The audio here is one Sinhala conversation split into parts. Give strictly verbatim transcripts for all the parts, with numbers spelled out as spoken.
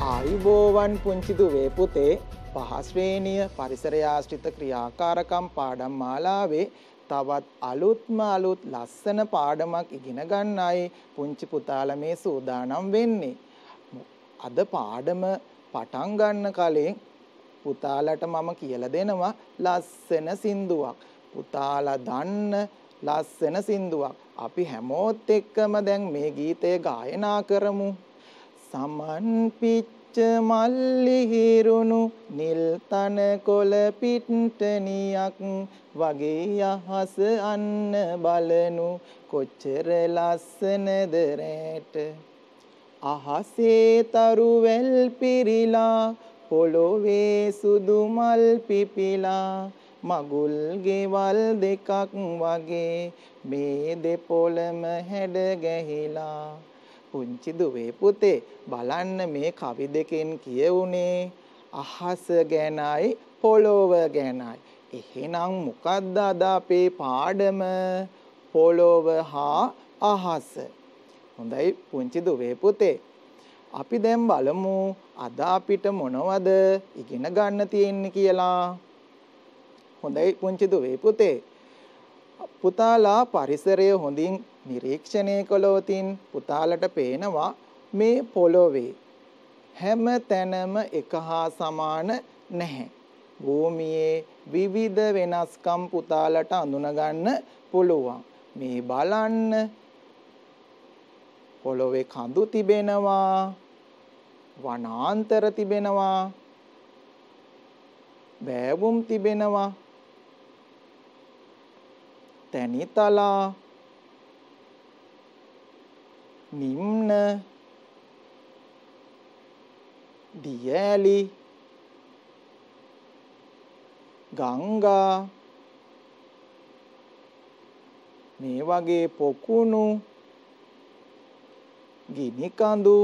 ආයුබෝවන් පුංචි දුවේ පුතේ පහ ශ්‍රේණිය පරිසරය ආශ්‍රිත ක්‍රියාකාරකම් පාඩම් මාලාවේ තවත් අලුත්ම අලුත් ලස්සන පාඩමක් ඉගෙන ගන්නයි පුංචි පුතාලා මේ සූදානම් වෙන්නේ. අද පාඩම පටන් ගන්න කලින් පුතාලට මම කියලා දෙනවා ලස්සන සින්දුවක්. පුතාලා දන්න ලස්සන සින්දුවක්. අපි හැමෝත් එක්කම දැන් මේ ගීතය ගායනා කරමු. සමන් පිච්ච මල්ලි හිරුණු නිල් තන කොළ පිට්ටනියක් වගේ යහස අන්න බලනු කොච්චර ලස්සනද රැට අහසේ තරු වැල් පිරිලා පොළොවේ සුදු මල් පිපිලා මගුල් ගෙවල් දෙකක් වගේ මේ දෙපොළම හැඩ ගැහිලා. පුංචි දුවේ පුතේ බලන්න මේ කවි දෙකෙන් කියවුනේ අහස ගැනයි පොළොව ගැනයි. එහෙනම් මොකද්ද අද අපේ පාඩම? පොළොව හා අහස. හොඳයි පුංචි දුවේ පුතේ අපි දැන් බලමු අද අපිට මොනවද ඉගෙන ගන්න තියෙන්නේ කියලා. හොඳයි පුංචි දුවේ පුතේ පුතාලා පරිසරය හොඳින් නිරීක්ෂණය කළොතින් පුතාලට පේනවා මේ පොළොවේ හැම තැනම එක හා සමාන නැහැ. භූමියේ විවිධ වෙනස්කම් පුතාලට අඳුන ගන්න පුළුවන්. මේ බලන්න පොළොවේ කඳු තිබෙනවා, වනාන්තර තිබෙනවා, බෑවුම් තිබෙනවා, තැනිතලා, නිම්න, දියඇලි, ගංගා මේ වගේ පොකුණු, ගිනිකඳු,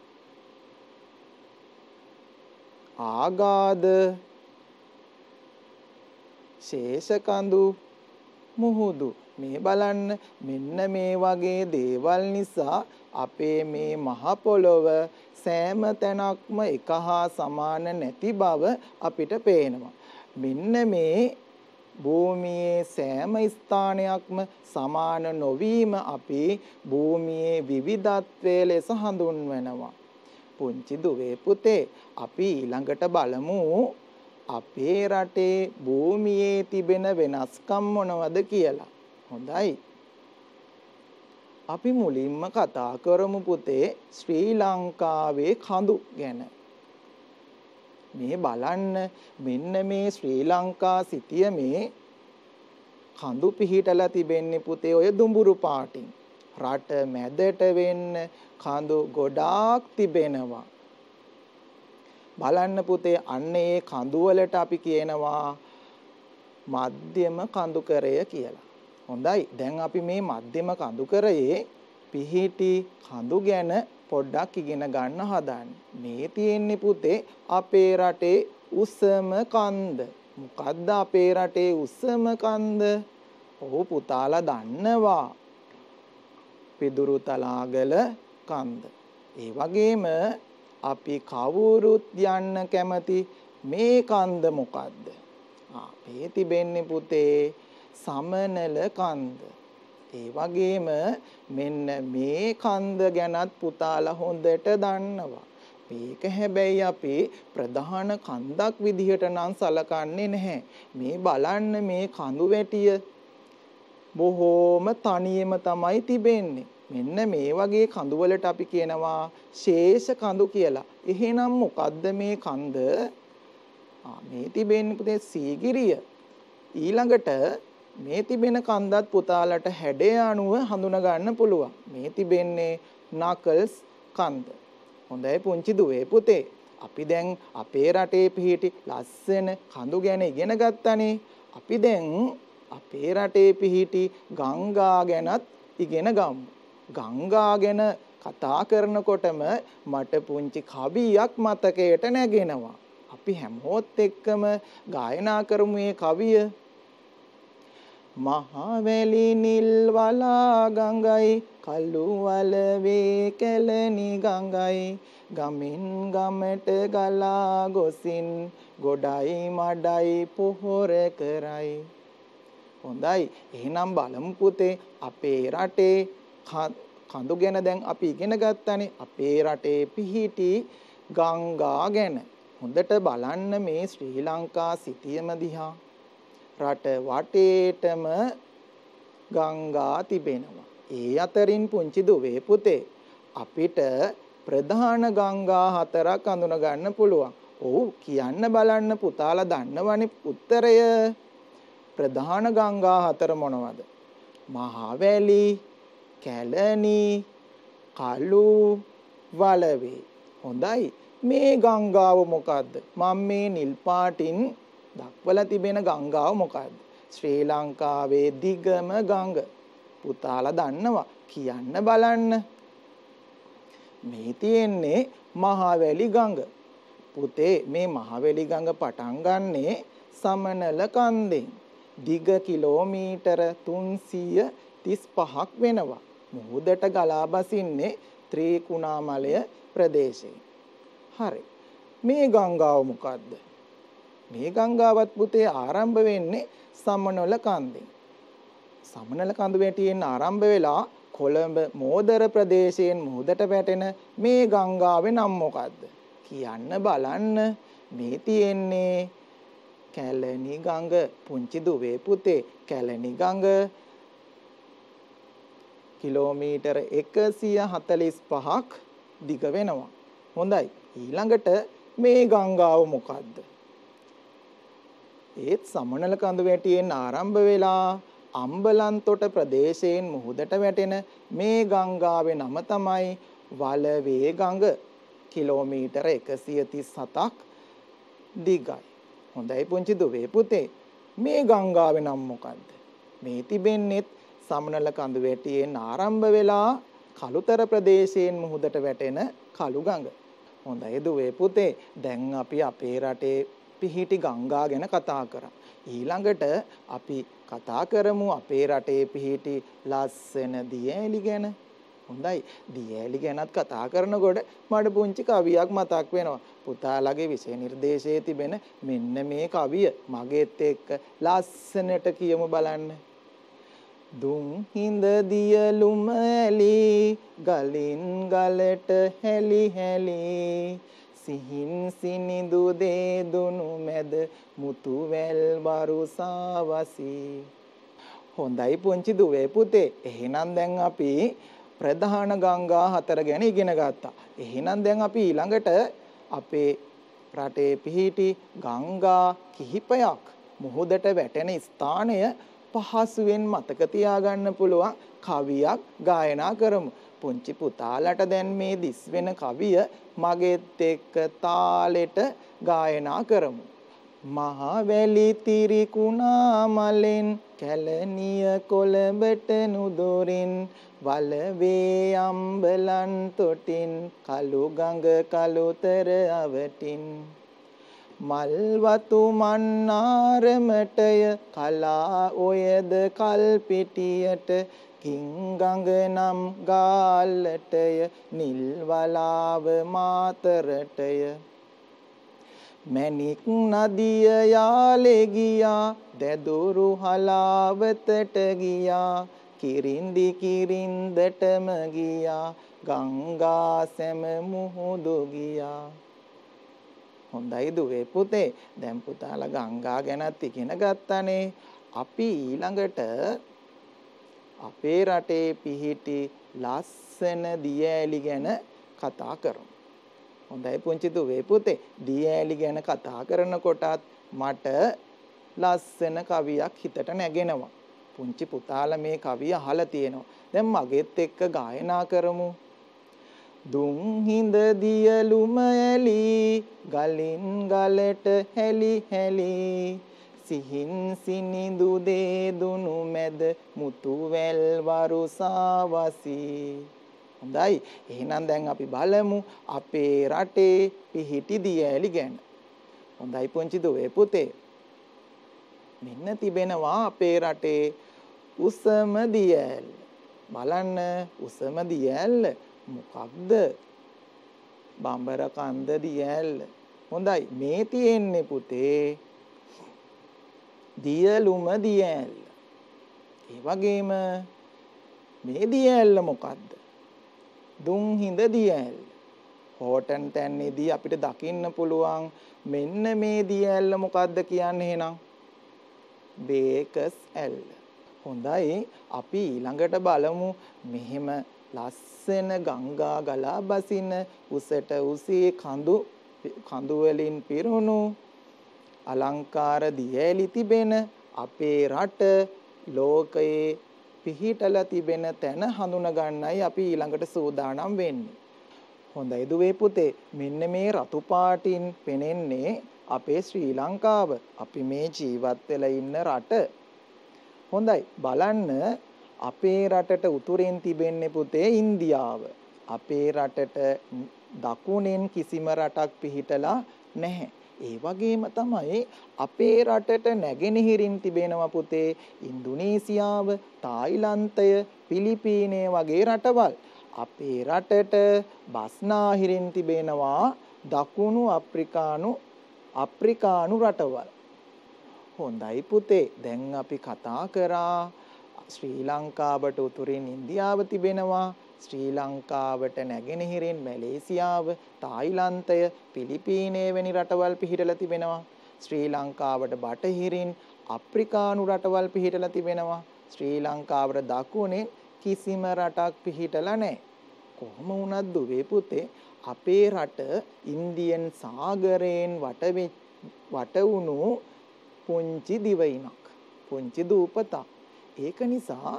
ආගාද, ශේෂකඳු, මුහුදු මේ බලන්න මෙන්න මේ වගේ දේවල් නිසා අපේ මේ මහ පොළොව සෑම තැනක්ම එක හා සමාන නැති බව අපිට පේනවා. මෙන්න මේ භූමියේ සෑම ස්ථානයක්ම සමාන නොවීම අපි භූමියේ විවිධත්වයේ ලෙස හඳුන්වනවා. පුංචි දුවේ පුතේ අපි ඊළඟට බලමු අපේ රටේ භූමියේ තිබෙන වෙනස්කම් මොනවද කියලා. හොඳයි. අපි මුලින්ම කතා කරමු පුතේ ශ්‍රී ලංකාවේ කඳු ගැන. මේ බලන්න මෙන්න මේ ශ්‍රී ලංකා සිටිය මේ කඳු පිහිටලා තිබෙන්නේ පුතේ ඔය දුඹුරු පාටින්. රට මැදට වෙන්න කඳු ගොඩාක් තිබෙනවා. බලන්න පුතේ අන්න ඒ කඳු වලට අපි කියනවා මධ්‍යම කඳුකරය කියලා. හොඳයි. දැන් අපි මේ මධ්‍යම කඳුකරයේ පිහිටි කඳු ගැන පොඩ්ඩක් ඉගෙන ගන්න හදන්නේ. මේ තියෙන්නේ පුතේ අපේ රටේ උසම කන්ද. මොකද්ද අපේ රටේ උසම කන්ද? ඔව් පුතාලා දන්නවා. පිදුරුතලාගල කන්ද. ඒ වගේම අපි කවුරුත් යන්න කැමති මේ කන්ද මොකද්ද? ආ මේ තිබෙන්නේ පුතේ සමනල කන්ද. ඒ වගේම මෙන්න මේ කන්ද ගැනත් පුතාලා හොඳට දන්නවා. මේක හැබැයි අපි ප්‍රධාන කන්දක් විදිහට නම් සලකන්නේ නැහැ. මේ බලන්න මේ කඳු වැටිය බොහෝම තනියම තමයි තිබෙන්නේ. මෙන්න මේ වගේ කඳු වලට අපි කියනවා ශේෂ කඳු කියලා. එහෙනම් මොකද්ද මේ කන්ද? ආ මේ තිබෙන්නේ පුතේ සීගිරිය. ඊළඟට මේ තිබෙන කන්දත් පුතාලට හැඩය අනුව හඳුනා ගන්න පුළුවන්. මේ තිබෙන්නේ නකල්ස් කන්ද. හොඳයි පුංචි දුවේ පුතේ. අපි දැන් අපේ රටේ පිහිටි ලස්සන කඳු ගැන ඉගෙන ගත්තානේ. අපි දැන් අපේ රටේ පිහිටි ගංගා ගැනත් ඉගෙන ගමු. ගංගා ගැන කතා කරනකොටම මට පුංචි කවියක් මතකයට නැගෙනවා. අපි හැමෝත් එක්කම ගායනා කරමු මේ කවිය. මහවැලි නිල් වලා ගඟයි කළු වලවේ කැලණි ගඟයි ගමින් ගමට ගලා ගොසින් ගොඩයි මඩයි පොහොර කරයි. හොඳයි. එහෙනම් බලමු පුතේ අපේ රටේ කඳු ගැන දැන් අපි ඉගෙන ගත්තානේ. අපේ රටේ පිහිටි ගංගා ගැන. හොඳට බලන්න මේ ශ්‍රී ලංකා සිතියම දිහා. රට වටේටම ගංගා තිබෙනවා. ඒ අතරින් පුංචි දුවේ පුතේ අපිට ප්‍රධාන ගංගා හතරක් අඳුන ගන්න පුළුවන්. ඔව් කියන්න බලන්න පුතාලා දන්නවනේ උත්තරය. ප්‍රධාන ගංගා හතර මොනවද? මහවැලි, කැලණි, කළු වලවේ. හොඳයි. මේ ගංගාව මොකද්ද? මම මේ නිල් පාටින් දක්වලා තිබෙන ගංගාව මොකද්ද? ශ්‍රී ලංකාවේ දිගම ගඟ. පුතාලා දන්නවා. කියන්න බලන්න. මේ තියෙන්නේ මහවැලි ගඟ. පුතේ මේ මහවැලි ගඟ පටන් ගන්නේ සමනල කන්දෙන්. දිග කිලෝමීටර තුන්සිය තිස් පහක් වෙනවා. මුහුදට ගලා බසින්නේ ත්‍රිකුණාමලය ප්‍රදේශයේ. හරි. මේ ගංගාව මොකද්ද? මේ ගංගාවත් පුතේ ආරම්භ වෙන්නේ සමනල කන්දෙන්. සමනල කඳු වැටියෙන් ආරම්භ වෙලා කොළඹ මෝදර ප්‍රදේශයෙන් මුහුදට වැටෙන මේ ගංගාවේ නම මොකද්ද? කියන්න බලන්න. මේ තියෙන්නේ කැලණි ගඟ. පුංචි දුවේ පුතේ කැලණි ගඟ කිලෝමීටර එකසිය හතළිස් පහක් දිග වෙනවා. හොඳයි. ඊළඟට මේ ගංගාව මොකද්ද? ඒත් සමනල කඳු වැටියෙන් ආරම්භ වෙලා අම්බලන්තොට ප්‍රදේශයෙන් මුහුදට වැටෙන මේ ගංගාවේ නම තමයි වලවේ ගඟ. කිලෝමීටර එකසිය තිස් හතක් දිගයි. හොඳයි පුංචි දුවේ පුතේ මේ ගංගාවේ නම මොකද්ද? මේ තිබෙන්නේ සමනල කඳු වැටියෙන් ආරම්භ වෙලා කළුතර ප්‍රදේශයෙන් මුහුදට වැටෙන කළු ගඟ. හොඳයි දුවේ පුතේ දැන් අපි අපේ රටේ පිහිටි ගංගා ගැන කතා කරා. ඊළඟට අපි කතා කරමු අපේ රටේ පිහිටි ලස්සන දියඇලි ගැන. හොඳයි. දියඇලි ගැනත් කතා කරනකොට මට පුංචි කවියක් මතක් වෙනවා. පුතාලගේ විෂය නිර්දේශයේ තිබෙන මෙන්න මේ කවිය මගෙත් එක්ක ලස්සනට කියමු බලන්න. දුම් හිඳ දියලුම ඇලි ගලින් ගලට හැලි හැලි සිහින් සිනිඳු දේදුණු මැද මුතු වැල් වරුසා වසී. හොඳයි පුංචි දුවේ පුතේ. එහෙනම් දැන් අපි ප්‍රධාන ගංගා හතර ගැන ඉගෙන ගත්තා. එහෙනම් දැන් අපි ඊළඟට අපේ රටේ පිහිටි ගංගා කිහිපයක් මුහුදට වැටෙන ස්ථානය පහසුවෙන් මතක තියාගන්න පුළුවන් කවියක් ගායනා කරමු. පුංචි පුතාලට දැන් මේ දිස් වෙන කවිය මගෙත් එක්ක තාලෙට ගායනා කරමු. මහවැලි තිරිකුණාමලෙන් කැලණිය කොළඹට නුදුරින් වලවේ අම්බලන් තොටින් කළු ගඟ කළුතර අවටින් මල් වතු මන්නාරමටය කලා ඔයද කල්පිටියට කිංගඟ නම් ගාල්ලටය නිල් වලාව මාතරටය මැණික් නදිය යාලේ ගියා දැදුරු හලාවතට ගියා කිරින්දි කිරින්දටම ගියා ගංගා සැම මුහුදු ගියා. හොඳයි දුවේ පුතේ. දැන් පුතාලා ගංගා ගැනත් ඉගෙන ගත්තානේ. අපි ඊළඟට අපේ රටේ පිහිටි ලස්සන දියඇලි ගැන කතා කරමු. හොඳයි පුංචි දුවේ පුතේ. දියඇලි ගැන කතා කරනකොටත් මට ලස්සන කවියක් හිතට නැගෙනවා. පුංචි පුතාලා මේ කවිය අහලා තියෙනවා. දැන් මගෙත් එක්ක ගායනා කරමු. දුම් හිඳ දියලුම ඇලි ගලින් ගලට හැලි හැලි සිහින් සිනිඳු දේදුණු මැද මුතු වැල් වරුසා වසී. හොඳයි. එහෙනම් දැන් අපි බලමු අපේ රටේ පිහිටි දියඇලි ගැන. හොඳයි පුංචි දුවේ පුතේ. මෙන්න තිබෙනවා අපේ රටේ උසම දිය ඇල්ල. බලන්න උසම දිය ඇල්ල මොකක්ද? බඹර කන්ද දිය ඇල්ල. හොඳයි මේ තියෙන්නේ පුතේ දියලුම දිය ඇල්ල. ඒ වගේම මේ දිය ඇල්ල මොකක්ද? දුම්හිඳ දිය ඇල්ල. හෝටන් තැන්නේදී අපිට දකින්න පුළුවන් මෙන්න මේ දිය ඇල්ල මොකක්ද කියන්නේ එහෙනම්? බේකස් ඇල්ල. හොඳයි අපි ඊළඟට බලමු මෙහෙම ලස්සන ගංගා ගලා බසින උසට උසේ කඳු කඳු වලින් පිරුණු අලංකාර දියැලි තිබෙන අපේ රට ලෝකයේ පිහිටලා තිබෙන තැන හඳුන ගන්නයි අපි ඊළඟට සූදානම් වෙන්නේ. හොඳයි දුවේ පුතේ මෙන්න මේ රතු පාටින් පෙනෙන්නේ අපේ ශ්‍රී ලංකාව. අපි මේ ජීවත් වෙලා ඉන්න රට. හොඳයි බලන්න අපේ රටට උතුරෙන් තිබෙන්නේ පුතේ ඉන්දියාව. අපේ රටට දකුණෙන් කිසිම රටක් පිහිටලා නැහැ. ඒ වගේම තමයි අපේ රටට නැගෙනහිරින් තිබෙනවා පුතේ ඉන්දුනීසියාව, තායිලන්තය, පිලිපීනය වගේ රටවල්. අපේ රටට බස්නාහිරින් තිබෙනවා දකුණු අප්‍රිකානු අප්‍රිකානු රටවල්. හොඳයි පුතේ දැන් අපි කතා කරා ශ්‍රී ලංකාවට උතුරින් ඉන්දියාව තිබෙනවා, ශ්‍රී ලංකාවට නැගෙනහිරින් මැලේසියාව, තායිලන්තය, පිලිපීනය වැනි රටවල් පිහිටලා තිබෙනවා. ශ්‍රී ලංකාවට බටහිරින් අප්‍රිකානු රටවල් පිහිටලා තිබෙනවා. ශ්‍රී ලංකාවට දකුණෙන් කිසිම රටක් පිහිටලා නැහැ. කොහොම වුණත් දුවේ පුතේ අපේ රට ඉන්දියන් සාගරයෙන් වට වට වුණු පුංචි දිවයිනක්, පුංචි දූපතක්. ඒක නිසා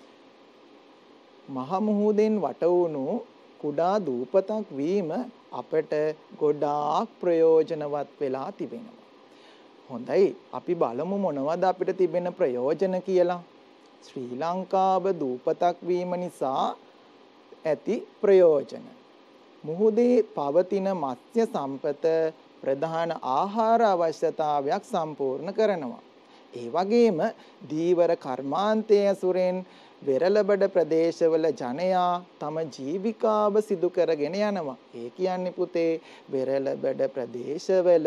මහ මුහුදෙන් වට වුණු කුඩා දූපතක් වීම අපට ගොඩාක් ප්‍රයෝජනවත් වෙලා තිබෙනවා. හොඳයි අපි බලමු මොනවද අපිට තිබෙන ප්‍රයෝජන කියලා. ශ්‍රී ලංකාව දූපතක් වීම නිසා ඇති ප්‍රයෝජන. මුහුදේ පවතින මත්ස්‍ය සම්පත ප්‍රධාන ආහාර අවශ්‍යතාවයක් සම්පූර්ණ කරනවා. ඒ වගේම දීවර කර්මාන්තය ඇසුරෙන් වෙරළබඩ ප්‍රදේශවල ජනයා තම ජීවිකාව සිදු කරගෙන යනවා. ඒ කියන්නේ පුතේ වෙරළබඩ ප්‍රදේශවල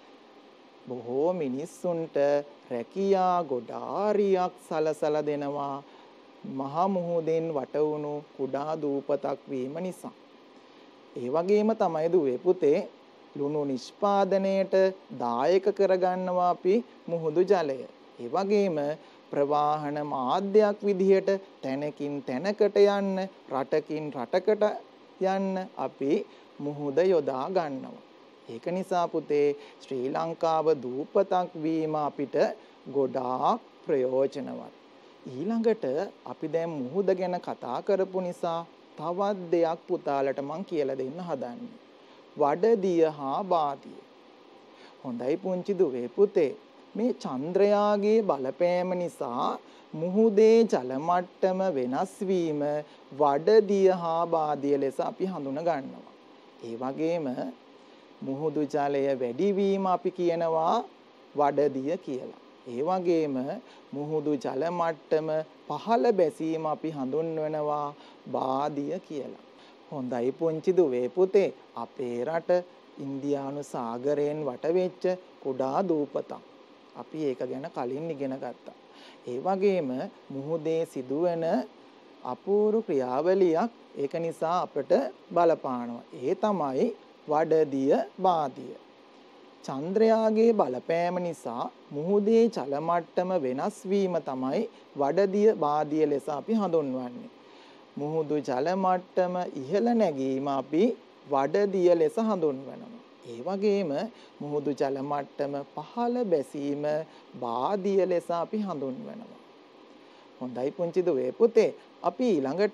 බොහෝ මිනිස්සුන්ට රැකියා ගොඩාරියක් සලසලා දෙනවා මහ මුහුදෙන් වට වුණු කුඩා දූපතක් වීම නිසා. ඒ වගේම තමයි දුවේ පුතේ ලුණු නිෂ්පාදනයට දායක කරගන්නවා අපි මුහුදු ජලය. ඒ වගේම ප්‍රවාහන මාධ්‍යයක් විදිහට තැනකින් තැනකට යන්න, රටකින් රටකට යන්න අපි මුහුද යොදා ගන්නවා. ඒක නිසා පුතේ ශ්‍රී ලංකාව දූපතක් වීම අපිට ගොඩාක් ප්‍රයෝජනවත්. ඊළඟට අපි දැන් මුහුද ගැන කතා කරපු නිසා තවත් දෙයක් පුතාලට මං කියලා දෙන්න හදන්නේ. වඩදිය හා බාදිය. හොඳයි පුංචි දුවේ පුතේ මේ චන්ද්‍රයාගේ බලපෑම නිසා මුහුදේ ජල මට්ටම වෙනස් වීම වඩදිය හා බාදිය ලෙස අපි හඳුන ගන්නවා. ඒ වගේම මුහුදු ජලය වැඩි වීම අපි කියනවා වඩදිය කියලා. ඒ වගේම මුහුදු ජල මට්ටම පහළ බැසීම අපි හඳුන්වනවා බාදිය කියලා. හොඳයි පුංචි දුවේ පුතේ අපේ රට ඉන්දියානු සාගරයෙන් වටවෙච්ච කුඩා දූපතක්. අපි ඒක ගැන කලින් ඉගෙන ගත්තා. ඒ වගේම මුහුදේ සිදුවෙන අපූර්ව ක්‍රියාවලියක් ඒක නිසා අපට බලපානවා. ඒ තමයි වඩදිය බාදිය. චන්ද්‍රයාගේ බලපෑම නිසා මුහුදේ ජල මට්ටම වෙනස් වීම තමයි වඩදිය බාදිය ලෙස අපි හඳුන්වන්නේ. මුහුදු ජල මට්ටම ඉහළ නැගීම අපි වඩදිය ලෙස හඳුන්වනවා. ඒ වගේම මුහුදු ජල මට්ටම පහළ බැසීම බාදිය ලෙස අපි හඳුන්වනවා. හොඳයි පුංචි දුවේ පුතේ අපි ඊළඟට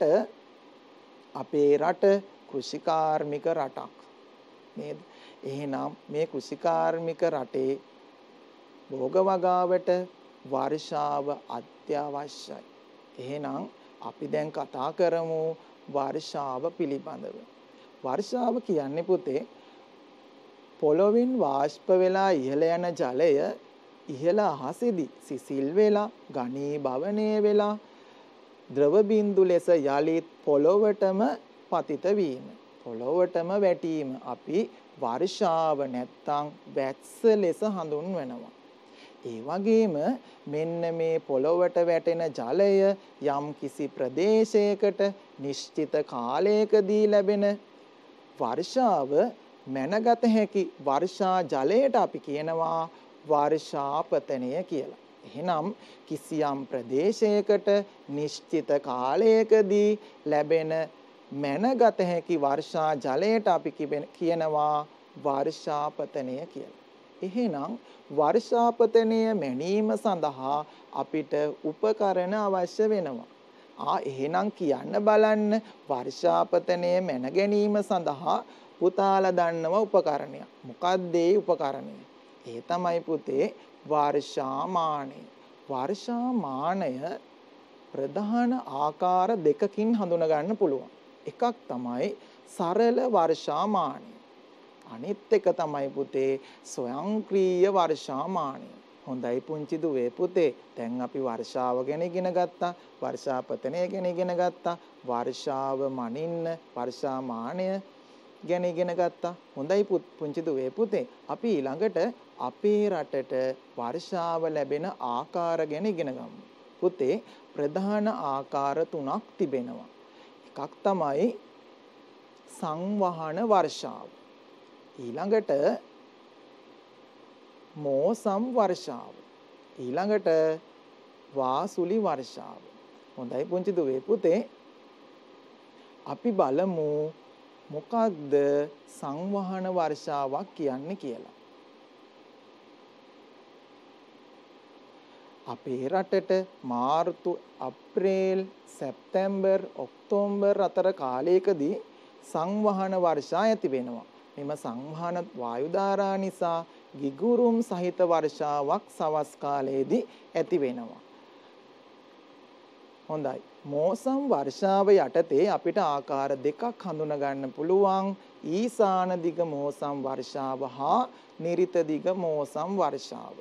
අපේ රට කෘෂිකාර්මික රටක් නේද? එහෙනම් මේ කෘෂිකාර්මික රටේ භෝග වගාවට වර්ෂාව අත්‍යවශ්‍යයි. එහෙනම් අපි දැන් කතා කරමු වර්ෂාව පිළිබඳව. වර්ෂාව කියන්නේ පුතේ පොළොවෙන් වාෂ්ප වෙලා ඉහළ යන ජලය ඉහළ අහසේදී සිසිල් වෙලා ඝනී භවනය වෙලා ද්‍රව බින්දු ලෙස යලිත් පොළොවටම පතිත වීම. පොළොවටම වැටීම අපි වර්ෂාව නැත්තම් වැස්ස ලෙස හඳුන්වනවා. ඒ වගේම මෙන්න මේ පොළොවට වැටෙන ජලය යම් කිසි ප්‍රදේශයකට නිශ්චිත කාලයකදී ලැබෙන වර්ෂාව මැනගත හැකි වර්ෂා ජලයට අපි කියනවා වර්ෂාපතනය කියලා. එහෙනම් කිසියම් ප්‍රදේශයකට නිශ්චිත කාලයකදී ලැබෙන මැනගත හැකි වර්ෂා ජලයට අපි කියනවා වර්ෂාපතනය කියලා. එහෙනම් වර්ෂාපතනය මැනීම සඳහා අපිට උපකරණ අවශ්‍ය වෙනවා. ආ එහෙනම් කියන්න බලන්න වර්ෂාපතනය මැන ගැනීම සඳහා පුතාලා දන්නව උපකරණයක්. මොකක්ද ඒ උපකරණය? ඒ තමයි පුතේ වර්ෂාමානය. වර්ෂාමානය ප්‍රධාන ආකාර දෙකකින් හඳුනා ගන්න පුළුවන්. එකක් තමයි සරල වර්ෂාමානය. අනිත් එක තමයි පුතේ ස්වයංක්‍රීය වර්ෂාමානය. හොඳයි පුංචි දුවේ පුතේ. දැන් අපි වර්ෂාව ගැන ඉගෙන ගත්තා. වර්ෂාපතනය ගැන ඉගෙන ගත්තා. වර්ෂාව මනින්න වර්ෂාමානය ගැන ඉගෙන ගත්තා. හොඳයි පුංචි දුවේ පුතේ. අපි ඊළඟට අපේ රටට වර්ෂාව ලැබෙන ආකාර ගැන ඉගෙන ගමු. පුතේ ප්‍රධාන ආකාර තුනක් තිබෙනවා. එකක් තමයි සංවහන වර්ෂාව. ඊළඟට මෝසම් වර්ෂාව. ඊළඟට වාසුලි වර්ෂාව. හොඳයි පුංචි දුවේ පුතේ. අපි බලමු මොකක්ද සංවහන වර්ෂාවක් කියන්නේ කියලා. අපේ රටට මාර්තු, අප්‍රේල්, සැප්තැම්බර්, ඔක්තෝබර් අතර කාලයකදී සංවහන වර්ෂා ඇති වෙනවා. මෙම සංවහන වායු ධාරා නිසා ගිගුරුම් සහිත වර්ෂාවක් සවස් කාලයේදී ඇති වෙනවා. හොඳයි. මෝසම් වර්ෂාව යටතේ අපිට ආකාර දෙකක් හඳුනා ගන්න පුළුවන්. ඊසාන දිග මෝසම් වර්ෂාව හා නිරිත දිග මෝසම් වර්ෂාව.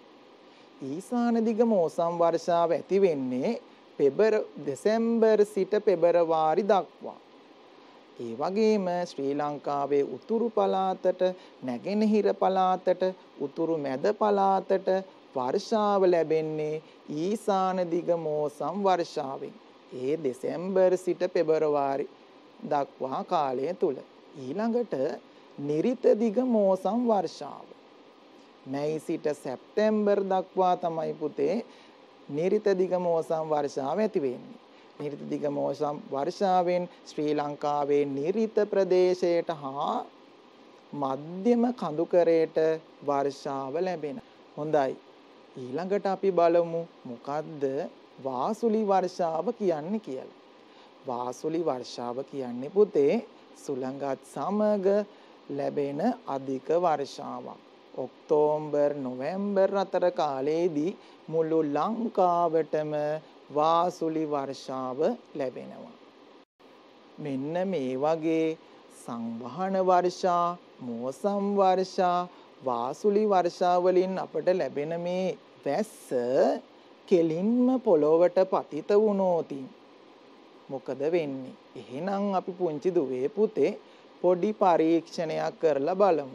ඊසාන දිග මෝසම් වර්ෂාව ඇති වෙන්නේ පෙබර දෙසැම්බර් සිට පෙබරවාරි දක්වා. ඒ වගේම ශ්‍රී ලංකාවේ උතුරු පළාතට, නැගෙනහිර පළාතට, උතුරු මැද පළාතට වර්ෂාව ලැබෙන්නේ ඊසාන දිග මෝසම් වර්ෂාවෙන්. ඒ දෙසැම්බර් සිට පෙබරවාරි දක්වා කාලය තුල. ඊළඟට නිරිත දිග මෝසම් වර්ෂාව. මැයි සිට සැප්තැම්බර් දක්වා තමයි පුතේ නිරිත දිග මෝසම් වර්ෂාව ඇති වෙන්නේ. නිරිත දිග මෝසම් වර්ෂාවෙන් ශ්‍රී ලංකාවේ නිරිත ප්‍රදේශයට හා මධ්‍යම කඳුකරයට වර්ෂාව ලැබෙනවා. හොඳයි. ඊළඟට අපි බලමු මොකද්ද වාසුලි වර්ෂාව කියන්නේ කියලා. වාසුලි වර්ෂාව කියන්නේ පුතේ සුළඟත් සමග ලැබෙන අධික වර්ෂාවක්. ඔක්තෝබර් නොවැම්බර් අතර කාලයේදී මුළු ලංකාවටම වාසුලි වර්ෂාව ලැබෙනවා. මෙන්න මේ වගේ සංවහන වර්ෂා, මෝසම් වර්ෂා, වාසුලි වර්ෂා වලින් අපට ලැබෙන මේ වැස්ස කෙලින්ම පොළොවට පතිත වුණොත් මොකද වෙන්නේ? එහෙනම් අපි පුංචි දුවේ පුතේ පොඩි පරීක්ෂණයක් කරලා බලමු.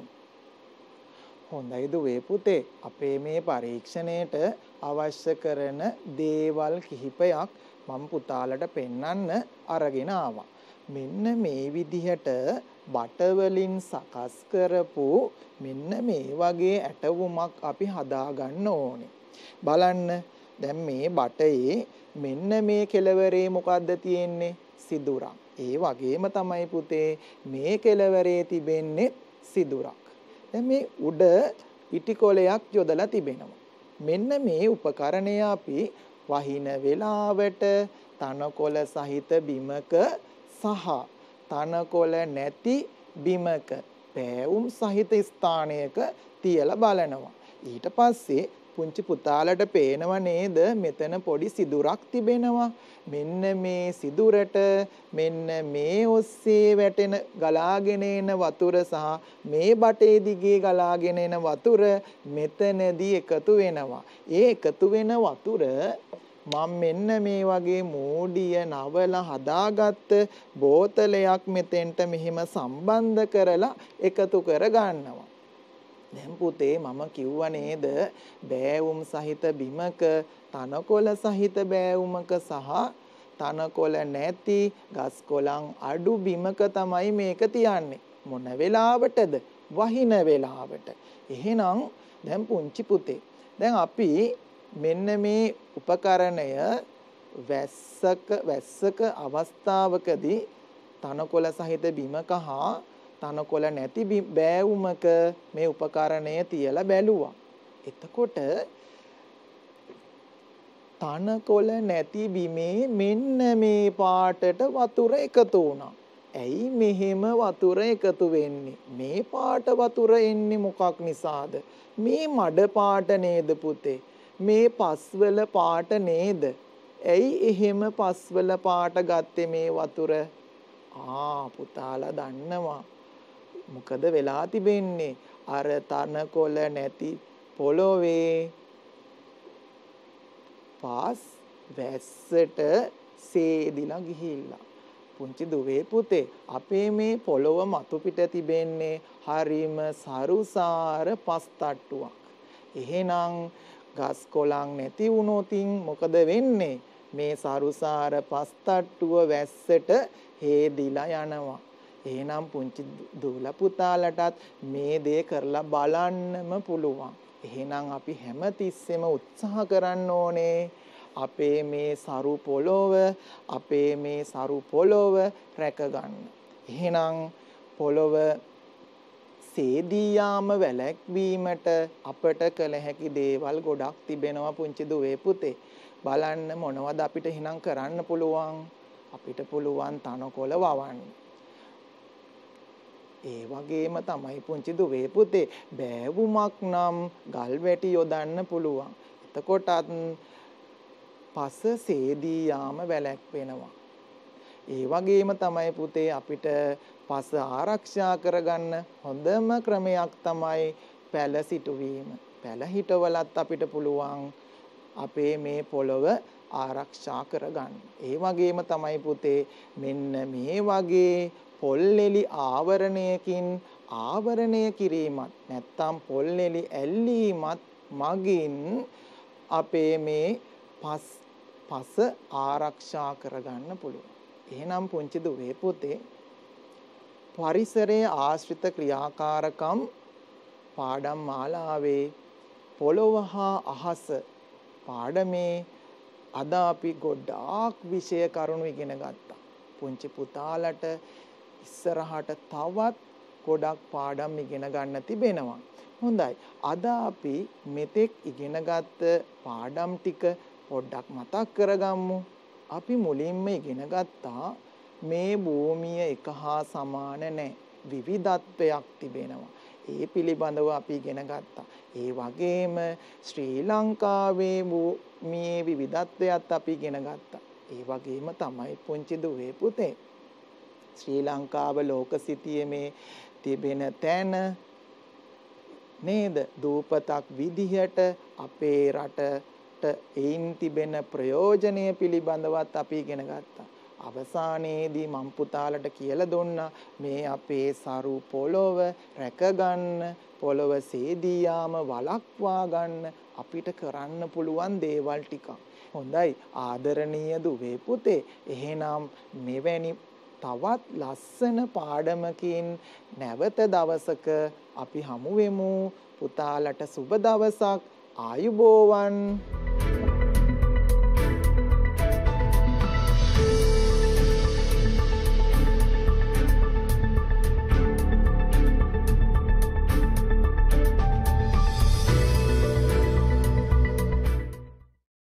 හොඳයි දුවේ පුතේ. අපේ මේ පරීක්ෂණයට අවශ්‍ය කරන දේවල් කිහිපයක් මම පුතාලට පෙන්වන්න අරගෙන ආවා. මෙන්න මේ විදිහට බට වලින් සකස් කරපු මෙන්න මේ වගේ ඇටවුමක් අපි හදා ගන්න ඕනේ. බලන්න දැන් මේ බටේ මෙන්න මේ කෙළවරේ මොකද්ද තියෙන්නේ? සිදුරක්. ඒ වගේම තමයි පුතේ මේ කෙළවරේ තිබෙන්නේ සිදුරක්. දැන් මේ උඩ ඉටිකොලයක් යොදලා තිබෙනවා. මෙන්න මේ උපකරණය අපි වහින වෙලාවට තනකොළ සහිත බිමක සහ තනකොළ නැති බිමක පෑවුම් සහිත ස්ථානයක තියලා බලනවා. ඊට පස්සේ පුංචි පුතාලට පේනව නේද මෙතන පොඩි සිදුරක් තිබෙනවා. මෙන්න මේ සිදුරට මෙන්න මේ ඔස්සේ වැටෙන ගලාගෙන එන වතුර සහ මේ බටේ දිගේ ගලාගෙන එන වතුර මෙතනදී එකතු වෙනවා. ඒ එකතු වෙන වතුර මම මෙන්න මේ වගේ මෝඩිය නවල හදාගත්ත බෝතලයක් මෙතෙන්ට මෙහිම සම්බන්ධ කරලා එකතු කර ගන්නවා. දැන් පුතේ මම කිව්වා නේද බෑවුම් සහිත බිමක තනකොළ සහිත බෑවුමක සහ තනකොළ නැති ගස් කොළන් අඩු බිමක තමයි මේක තියන්නේ. මොන වෙලාවටද? වහින වෙලාවට. එහෙනම් දැන් පුංචි පුතේ දැන් අපි මෙන්න මේ උපකරණය වැස්සක වැස්සක අවස්ථාවකදී තනකොළ සහිත බිමක හා තනකොළ නැති බෑවුමක මේ උපකරණය තියලා බැලුවා. එතකොට තනකොළ නැති බිමේ මෙන්න මේ පාටට වතුර එකතු වුණා. ඇයි මෙහෙම වතුර එකතු වෙන්නේ? මේ පාට වතුර එන්නේ මොකක් නිසාද? මේ මඩ පාට නේද පුතේ? මේ පස්වල පාට නේද? ඇයි එහෙම පස්වල පාට ගත්තේ මේ වතුර? ආ පුතාලා දන්නවා. මොකද වෙලා තිබෙන්නේ? අර තනකොළ නැති පොළොවේ පාස් වැස්සට සේදිලා ගිහිල්ලා. පුංචි දුවේ පුතේ අපේ මේ පොළොව මතු පිට තිබෙන්නේ හරිම සරුසාර පස් තට්ටුවක්. එහෙනම් ගස් කොළන් නැති වුණොතින් මොකද වෙන්නේ? මේ සරුසාර පස් තට්ටුව වැස්සට හේදිලා යනවා. එහෙනම් පුංචි දූල පුතාලටත් මේ දේ කරලා බලන්නම පුළුවන්. එහෙනම් අපි හැමතිස්සෙම උත්සාහ කරන්න ඕනේ අපේ මේ සරු පොළොව අපේ මේ සරු පොළොව රැක ගන්න. එහෙනම් පොළොව සේදී යාම වැළැක්වීමට අපට කළ හැකි දේවල් ගොඩක් තිබෙනවා පුංචි දුවේ පුතේ. බලන්න මොනවද අපිට එහෙනම් කරන්න පුළුවන්? අපිට පුළුවන් තනකොළ වවන්න. ඒ වගේම තමයි පුංචි දුවේ පුතේ බෑවුමක් නම් ගල් වැටි යොදන්න පුළුවන්. එතකොටත් පස සේදී යාම වැළැක්වෙනවා. ඒ වගේම තමයි පුතේ අපිට පස ආරක්ෂා කරගන්න හොඳම ක්‍රමයක් තමයි පැල සිටුවීම. පැල හිටවලත් අපිට පුළුවන් අපේ මේ පොළොව ආරක්ෂා කරගන්න. ඒ වගේම තමයි පුතේ මෙන්න මේ වගේ පොල්ලෙලි ආවරණයකින් ආවරණය කිරීමත් නැත්තම් පොල්ලෙලි ඇල්ලීමත් මගින් අපේ මේ පස් පස ආරක්ෂා කරගන්න පුළුවන්. එහෙනම් පුංචි දුවේ පුතේ පරිසරයේ ආශ්‍රිත ක්‍රියාකාරකම් පාඩම් මාලාවේ පොළොව හා අහස පාඩමේ අද අපි ගොඩාක් විෂය කරුණු ඉගෙන ගත්තා. පුංචි පුතාලට ඉස්සරහට තවත් ගොඩක් පාඩම් ඉගෙන ගන්න තිබෙනවා. හොඳයි. අද අපි මෙතෙක් ඉගෙනගත්ත පාඩම් ටික පොඩ්ඩක් මතක් කරගමු. අපි මුලින්ම ඉගෙන ගත්තා මේ භූමිය එක හා සමාන නැහැ. විවිධත්වයක් තිබෙනවා. ඒ පිළිබඳව අපි ඉගෙන ගත්තා. ඒ වගේම ශ්‍රී ලංකාවේ භූමියේ විවිධත්වයත් අපි ඉගෙන ගත්තා. ඒ වගේම තමයි පුංචි දුවේ පුතේ ශ්‍රී ලංකාව ලෝක සිතියමේ තිබෙන තැන නේද? දූපතක් විදිහට අපේ රටට එයින් තිබෙන ප්‍රයෝජනය පිළිබඳවත් අපි ඉගෙන ගත්තා. අවසානයේදී මම් පුතාලට කියලා දුන්නා මේ අපේ සරු පොළොව රැකගන්න, පොළොව සේදී යාම වළක්වා ගන්න අපිට කරන්න පුළුවන් දේවල් ටිකක්. හොඳයි ආදරණීය දුවේ පුතේ. එහෙනම් මෙවැනි තවත් ලස්සන පාඩමකින් නැවත දවසක අපි හමු වෙමු. පුතාලට සුබ දවසක්. ආයුබෝවන්.